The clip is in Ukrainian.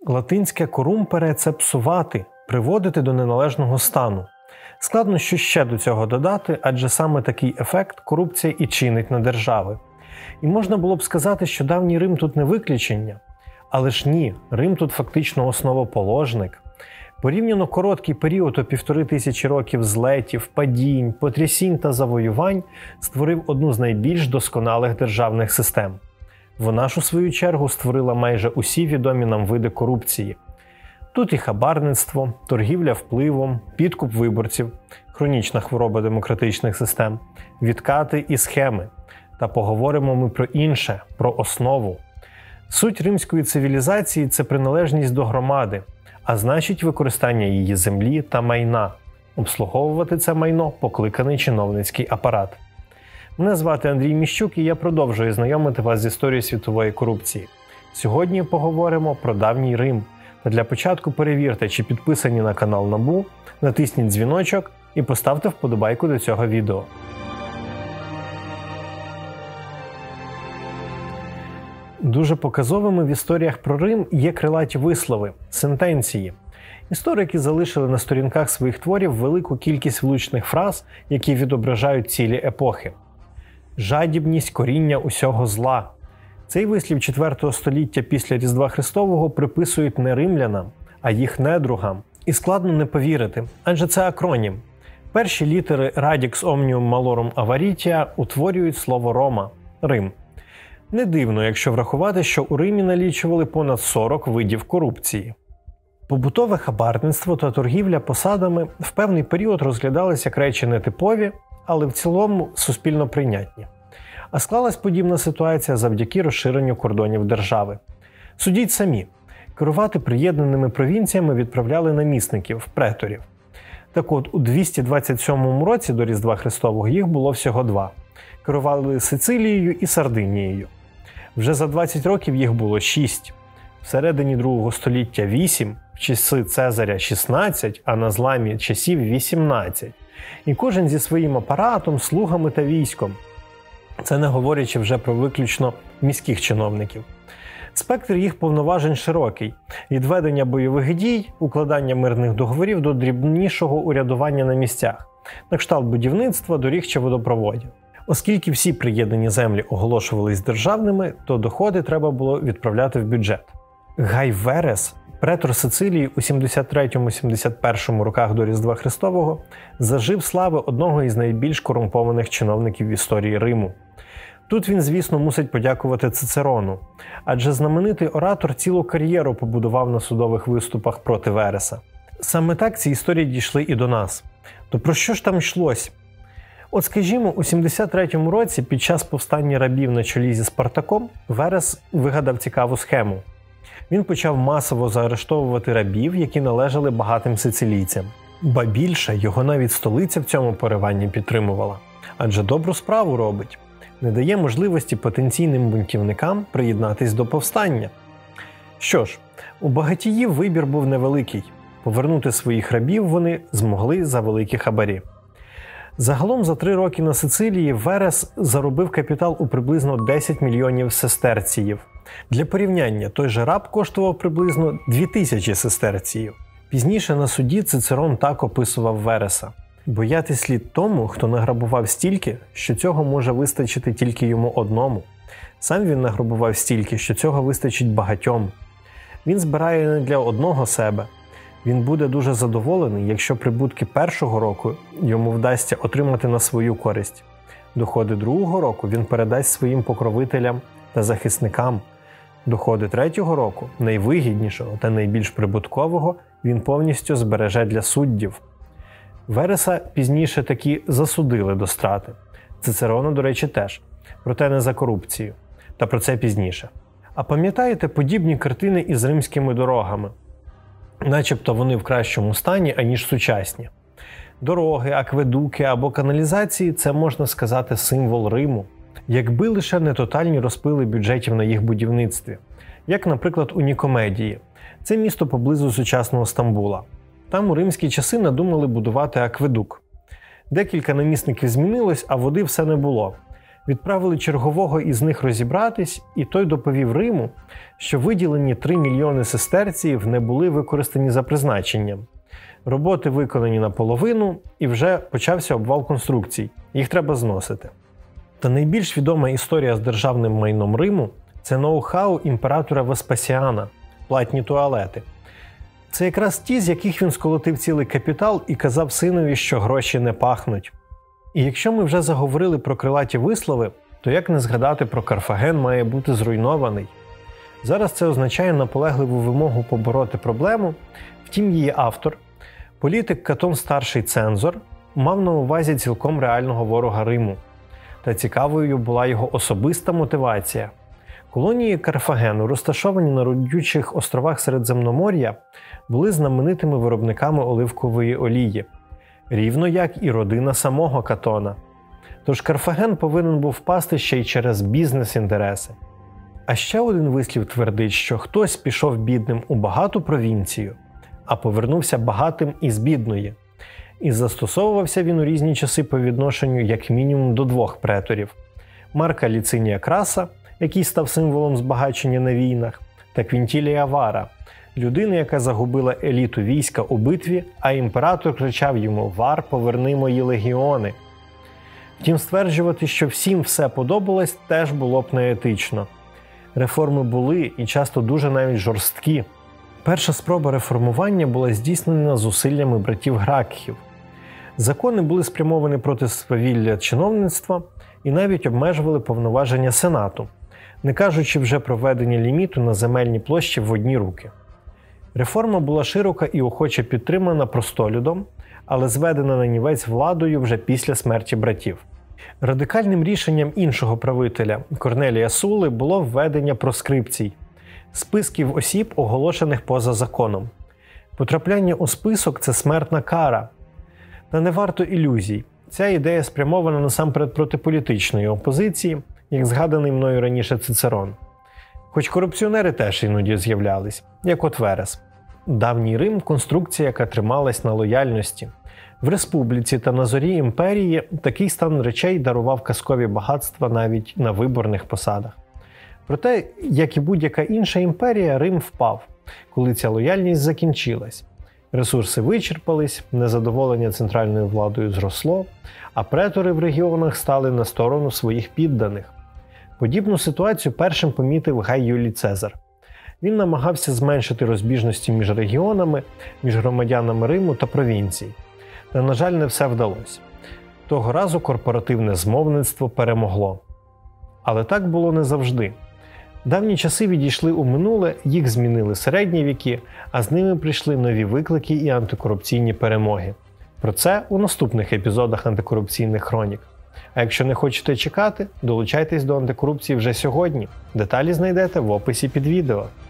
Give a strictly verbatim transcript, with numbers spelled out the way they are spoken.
Латинське «корумпере» – це псувати, приводити до неналежного стану. Складно що ще до цього додати, адже саме такий ефект корупція і чинить на держави. І можна було б сказати, що давній Рим тут не виключення. Але ж ні, Рим тут фактично основоположник. Порівняно короткий період у півтори тисячі років злетів, падінь, потрясінь та завоювань створив одну з найбільш досконалих державних систем. Вона ж у свою чергу створила майже усі відомі нам види корупції. Тут і хабарництво, торгівля впливом, підкуп виборців, хронічна хвороба демократичних систем, відкати і схеми. Та поговоримо ми про інше, про основу. Суть римської цивілізації – це приналежність до громади, а значить використання її землі та майна. Обслуговувати це майно – покликаний чиновницький апарат. Мене звати Андрій Міщук і я продовжую знайомити вас з історією світової корупції. Сьогодні поговоримо про давній Рим. Та для початку перевірте, чи підписані на канал НАБУ, натисніть дзвіночок і поставте вподобайку до цього відео. Дуже показовими в історіях про Рим є крилаті вислови, сентенції. Історики залишили на сторінках своїх творів велику кількість влучних фраз, які відображають цілі епохи. Жадібність – коріння усього зла. Цей вислів четвертого століття після Різдва Христового приписують не римлянам, а їх недругам. І складно не повірити, адже це акронім. Перші літери Radix Omnium Malorum Avaritia утворюють слово Рома – Рим. Не дивно, якщо врахувати, що у Римі налічували понад сорок видів корупції. Побутове хабарництво та торгівля посадами в певний період розглядались як речі нетипові, але в цілому суспільно прийнятні. А склалась подібна ситуація завдяки розширенню кордонів держави. Судіть самі, керувати приєднаними провінціями відправляли намісників, преторів. Так от, у двісті двадцять сьомому році до Різдва Христового їх було всього два. Керували Сицилією і Сардинією. Вже за двадцять років їх було шість. Всередині другого століття – вісім, в часи Цезаря – шістнадцять, а на зламі часів – вісімнадцять. І кожен зі своїм апаратом, слугами та військом. Це не говорячи вже про виключно міських чиновників. Спектр їх повноважень широкий – від ведення бойових дій, укладання мирних договорів до дрібнішого урядування на місцях, на кшталт будівництва, доріг чи водопроводів. Оскільки всі приєднані землі оголошувались державними, то доходи треба було відправляти в бюджет. Гай Верес, претор Сицилії у сімдесят третьому - сімдесят першому роках до Різдва Христового, зажив слави одного із найбільш корумпованих чиновників в історії Риму. Тут він, звісно, мусить подякувати Цицерону, адже знаменитий оратор цілу кар'єру побудував на судових виступах проти Вереса. Саме так ці історії дійшли і до нас. То про що ж там йшлось? От скажімо, у сімдесят третьому році під час повстання рабів на чолі зі Спартаком Верес вигадав цікаву схему. Він почав масово заарештовувати рабів, які належали багатим сицилійцям. Ба більше, його навіть столиця в цьому пориванні підтримувала. Адже добру справу робить. Не дає можливості потенційним бунтівникам приєднатись до повстання. Що ж, у багатіїв вибір був невеликий. Повернути своїх рабів вони змогли за великі хабарі. Загалом за три роки на Сицилії Верес заробив капітал у приблизно десять мільйонів сестерціїв. Для порівняння, той же раб коштував приблизно дві тисячі сестерціїв. Пізніше на суді Цицерон так описував Вереса. Боятись слід тому, хто награбував стільки, що цього може вистачити тільки йому одному. Сам він награбував стільки, що цього вистачить багатьом. Він збирає не для одного себе. Він буде дуже задоволений, якщо прибутки першого року йому вдасться отримати на свою користь. Доходи другого року він передасть своїм покровителям та захисникам. Доходи третього року, найвигіднішого та найбільш прибуткового, він повністю збереже для суддів. Вереса пізніше таки засудили до страти. Цицерона, до речі, теж. Проте не за корупцію. Та про це пізніше. А пам'ятаєте подібні картини із римськими дорогами? Начебто вони в кращому стані, аніж сучасні. Дороги, акведуки або каналізації – це, можна сказати, символ Риму. Якби лише не тотальні розпили бюджетів на їх будівництві. Як, наприклад, у Нікомедії. Це місто поблизу сучасного Стамбула. Там у римські часи надумали будувати акведук. Декілька намісників змінилось, а води все не було. Відправили чергового із них розібратись, і той доповів Риму, що виділені три мільйони сестерціїв не були використані за призначенням. Роботи виконані наполовину, і вже почався обвал конструкцій. Їх треба зносити. Та найбільш відома історія з державним майном Риму – це ноу-хау імператора Веспасіана – платні туалети. Це якраз ті, з яких він сколотив цілий капітал і казав синові, що гроші не пахнуть. І якщо ми вже заговорили про крилаті вислови, то як не згадати про Карфаген має бути зруйнований? Зараз це означає наполегливу вимогу побороти проблему, втім її автор, політик Катон Старший Цензор, мав на увазі цілком реального ворога Риму. Та цікавою була його особиста мотивація. Колонії Карфагену, розташовані на родючих островах Середземномор'я, були знаменитими виробниками оливкової олії, рівно як і родина самого Катона. Тож Карфаген повинен був впасти ще й через бізнес-інтереси. А ще один вислів твердить, що хтось пішов бідним у багату провінцію, а повернувся багатим із бідної. І застосовувався він у різні часи по відношенню як мінімум до двох преторів – Марка Ліцинія Краса, який став символом збагачення на війнах, та Квінтілія Вара – людини, яка загубила еліту війська у битві, а імператор кричав йому «Вар, поверни мої легіони». Втім, стверджувати, що всім все подобалось, теж було б неетично. Реформи були і часто дуже навіть жорсткі. Перша спроба реформування була здійснена зусиллями братів Гракхів. Закони були спрямовані проти свавілля чиновництва і навіть обмежували повноваження Сенату, не кажучи вже про введення ліміту на земельні площі в одні руки. Реформа була широка і охоче підтримана простолюдом, але зведена на нівець владою вже після смерті братів. Радикальним рішенням іншого правителя Корнелія Сули було введення проскрипцій – списків осіб, оголошених поза законом. Потрапляння у список – це смертна кара. Та не варто ілюзій. Ця ідея спрямована насамперед проти політичної опозиції, як згаданий мною раніше Цицерон. Хоч корупціонери теж іноді з'являлись, як от Верес. Давній Рим – конструкція, яка трималась на лояльності. В республіці та на зорі імперії такий стан речей дарував казкові багатства навіть на виборних посадах. Проте, як і будь-яка інша імперія, Рим впав, коли ця лояльність закінчилась. Ресурси вичерпались, незадоволення центральною владою зросло, а претори в регіонах стали на сторону своїх підданих. Подібну ситуацію першим помітив Гай Юлій Цезар. Він намагався зменшити розбіжності між регіонами, між громадянами Риму та провінцій. Та, на жаль, не все вдалося. Того разу корпоративне змовництво перемогло. Але так було не завжди. Давні часи відійшли у минуле, їх змінили середні віки, а з ними прийшли нові виклики і антикорупційні перемоги. Про це у наступних епізодах антикорупційних хронік. А якщо не хочете чекати, долучайтесь до антикорупції вже сьогодні. Деталі знайдете в описі під відео.